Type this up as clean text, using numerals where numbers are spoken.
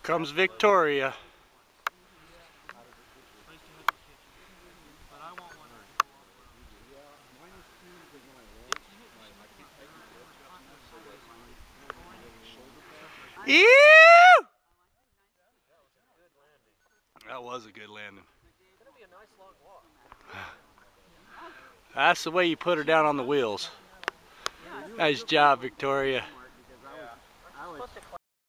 comes Victoria. Ew! That was a good landing. That's the way you put her down on the wheels. Nice job, Victoria.